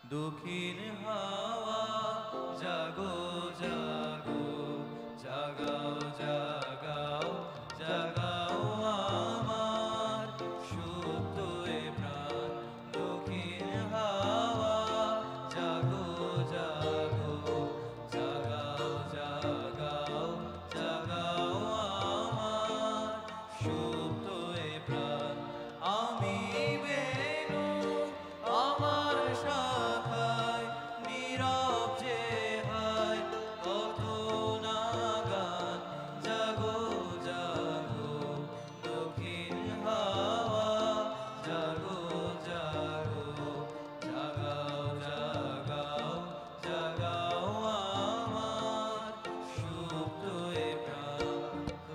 দক্ষিণ হাওয়া জাগো জাগো, জাগাও জাগাও জাগাও আমার সুপ্ত এ প্রাণ। দক্ষিণ হাওয়া জাগো জাগো, জাগাও জাগাও জাগাও আমার সুপ্ত এ প্রাণ। আমি বেনু আমার শাখায় নীরব যে হায় কত না গান। জাগো জাগো দক্ষিণ হাওয়া জাগো জাগো, জাগাও জাগাও জাগাও আমার সুপ্ত এ প্রাণ।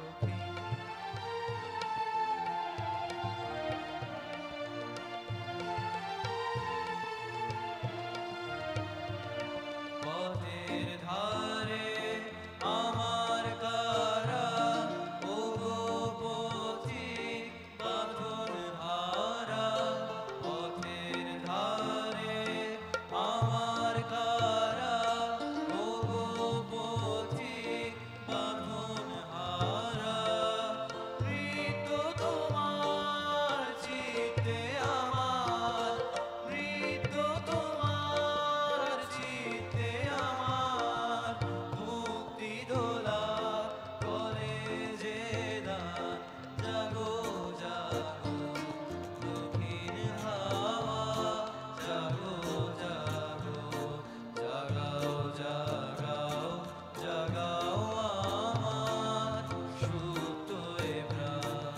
পথের ধারে আমার কারা ওগো পথিক বাঁধন হারা। পথের ধারে আমার কারা ওগো পথিক বাঁধন হারা। মৃত তোমার চিত্তে আমার, মৃত তোমার চিত্তে আমার মুক্তি দোলা করে যে দান। জাগো জাগো দক্ষিণ হাওয়া জাগো জাগো, জাগাও জাগাও জাগাও আমার সুপ্ত এ প্রাণ।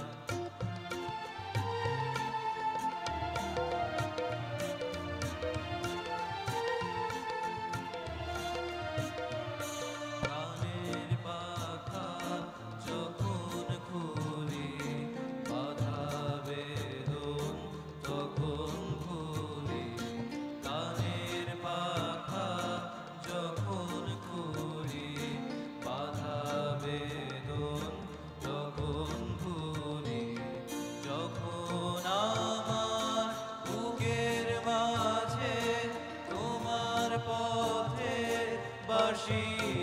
কানের পাখা যখন খুলি বাধা বেদন তখন খুলি। কানের পাখা যখন খুলি বাধা বেদন তখন খুলি। যখন আমার বুকের মাঝে তোমার পথে বাঁশি